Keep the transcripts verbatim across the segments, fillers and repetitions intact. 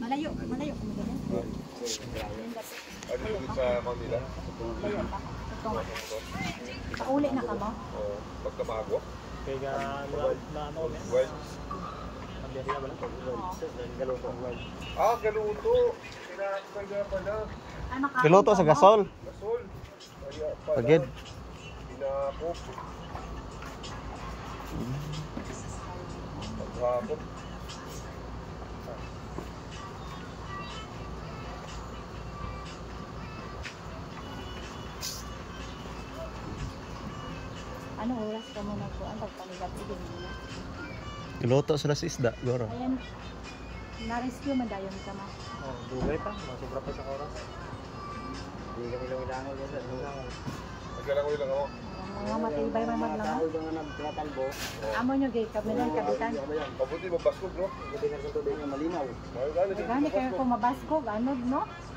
Malayo, malayo. Ano yung sa Manila? Malayo pa. Pauli na ka mo? Oo. Pagkamago? Kaya na ano kami? Well. Pagbiyahe ba lang? Galuto. Ah, galuto. Kinakagaya pala. Galuto sa gasol. Gasol. Kaya pala. Pagid. Pinakop. Paghapot. Anong oras ka mo nagkuhan? Pagpanigat sige nila. Galuto sila sa isda, goro. Ayan, na-rescue madayon ka ma. Oh, dugay pa, masubra pa sa oras. Hindi kami lang ilangaw dyan sa ilangaw. Nagkalang ulit lang ako. Mga matibay man man lang. Tao ba nga nagtatalbo? Amo nyo gay, kami lang kapitan. Pabuti mabaskog, bro. Buti na sa tubig nga malinaw. Gani kayo kung mabaskog, anod no?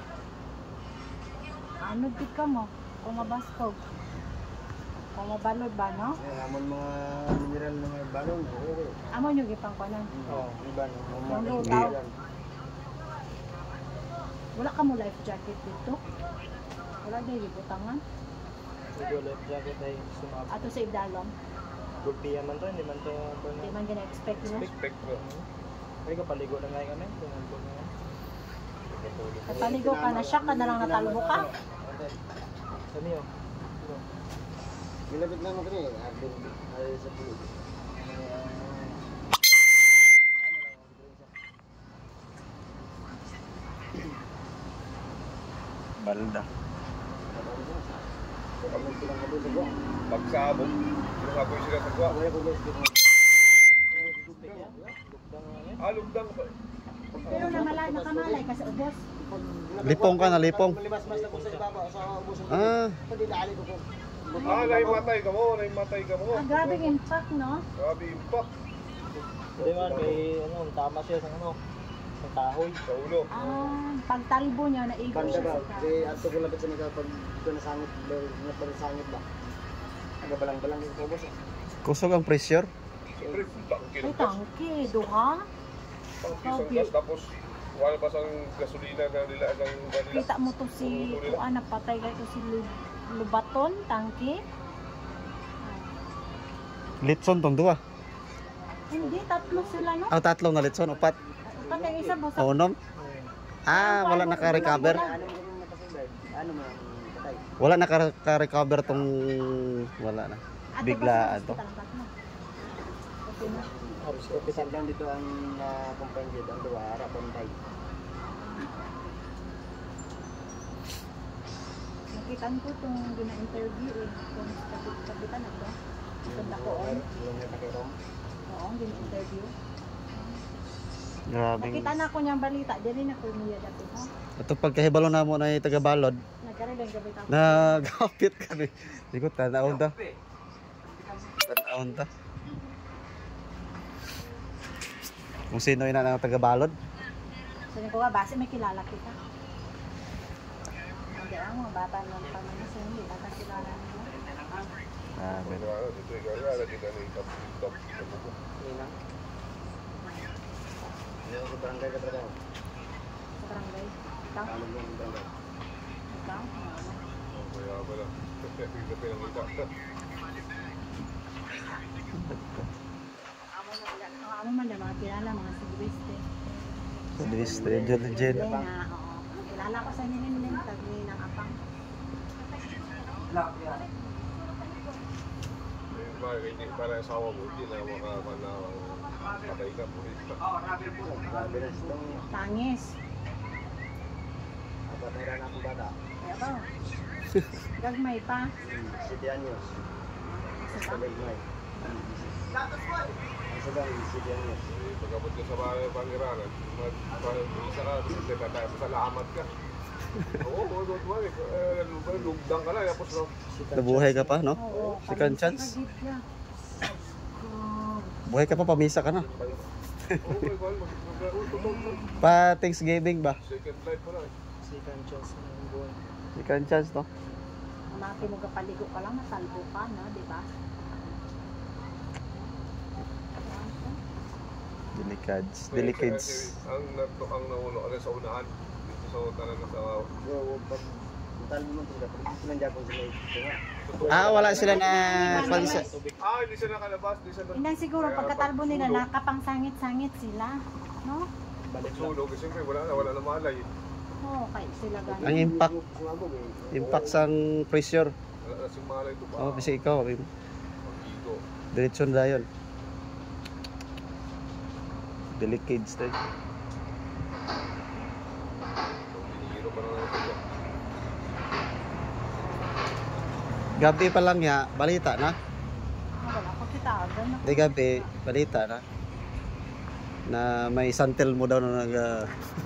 Anod gid ka mo, kung mabaskog. Kung mabalod ba no? Eh, amon mga mineral na may balon. Oo. Amo nyo gipang kuanan. Oo, iba no. Yung lutaw. Wala ka mo life jacket dito? Wala din gibutangan. Ito life jacket ay sumabot. Ato sa Ibdalom. Gulpiya man to, hindi man to. Di man gina-expect no? Expect, bro. Ay ka paligo na nga kami. Tumulog na. Napaligo ka na siya ka na lang natalbo ka. Sa niyo. Gilabit lang mo kani, Arden ay sa pulo. Balda. Pagsabog. Pagsaboy sila sa kwa. Ah, lugdang ba? Pero namalay nakamalay kasi ubos. Lipong ka na, lipong. Malibas-mas na ko sa ibaba sa ubos. Ah, Pwede dali ko ko. Ah, naimatay ka mo, naimatay ka mo. Ah, grabe impact no? Grabe impact Hindi man, kay ano, tama siya sa ano, sa kahoy. sa ulo. Ah, pagtalbo niya naigo Banda siya ba? sa kahoy. Kay ato ko lapit sa mga pag ito nasangit, nasangit ba? Nagabalang-balang yung ubos. kusog ang pressure. Siyempre, tangke Ay, ng gas. tangke, duha. Tangke sa gas. Tapos, wala pa sang gasolina na nila ang kanila. Kita mo to si Kuan napatay kay to si Lu- Lubaton, tangke. Litson tong duwa. Hindi, tatlo sila no? Ah, tatlong na litson, upat. Upat yung isa mo sa... Unom. Ah, wala naka-recover. Ano yung napasagay? Ano man ang patay? Wala naka-recover tong wala na. Ato Bigla ba sa ato. hospital, tatlo? Okay na. Opisan lang dito ang na-compensate ang duwa, harap pantay. Nakitaan ko itong gina-interview eh. Kung kapit kapitan na ito. Ganda ko on. Yung natakirong. Oo, gina-interview. Grabe. Nakita na ko niyang balita. Dili na ko niya dati ha. Ito pagkahibalo na mo na yung taga-balod. Nagkaroon lang gabi tapos. Nagapit kami. Di ko tanaon ta. Tanaon ta. Kung sino yun na taga-balod. So ko nga, base may kilala kita. Hindi ang mga bata ng pamilya sa hindi. Bata kilala nila. Ah, Ano, ano, dito yung gala, lagi na yung top, top, top. Inang. Yung sa barangay ka talaga. Sa barangay. Ikaw? Ano yung barangay? Ikaw? Oh, kaya pala. Kasi yung gabi ng kita. Ang amo man na mga kilala, mga sigwiste. sa district John Legend. Yan na, oo. Kilala ko sa nilin-lin, tagi ng apang. Ayun ba, hindi para asawa mo, hindi na makapatay ka po. Grabe na itong Tangis. kapatiran akong bata. Kaya ba? Gagmay pa. City Anyos. Isa Sa pa. Legmay. Ang sagang City Anyos. Pagkabot ka sa bahay pangiranan, mag-isa ka, kasi tatay sa salamat ka. Oo, oo, oo, oo, lugdang ka lang, tapos no. Nabuhay ka pa, no? Oo. Second pamisa chance. ka, gid ka. Oo. Buhay ka pa, pamisa ka na. Oo, may mahal, mag-utulog na. Pa Thanksgiving ba? Second life mo na eh. Second chance ng buwan. Second chance, no? Ang mga pinugapaligo ka lang, natalbo ka, no? Di ba? Delicates. May Delicates. kasi Ang, nat- ang naulo ano sa unahan. Dito sa talaga sa... Bro, pag talo mo sila, pag dito lang Japon sila ito nga. Ah, wala sila na palisa. Ah, hindi siya nakalabas. Hindi siya na... Hindi siguro Kaya pagkatalbo nila pagsulog, nakapangsangit-sangit sila. No? Balik lang. Pagsulog, siyempre wala na, wala na malay. Oo, kaya sila Ang ganun. impact, Sumabog eh. impact sang pressure. Wala na siyang malay ito pa. Oh, kasi ikaw, Ang ego. diretso na yun. Delicates tayo. So, binihiro pa na lang ito. Gabi pa lang ya, balita na. Ah, wala ko kita agad. Di gabi, balita na. Na may santel mo daw na nag ah,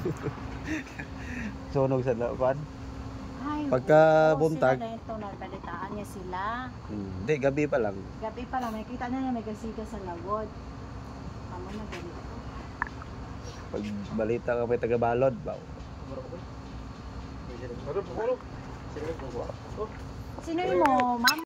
sunog sa laban. Ay, Pagka oo, buntag. Sila na ito, nabalitaan niya sila. Hmm, di, gabi pa lang. Gabi pa lang, nakita na niya may gasiga sa lawod. Amo na ganito. Pag balita ka may taga-balod, baw. Ano, puro? Sila nagkukuha. Sino yung mo, ma'am?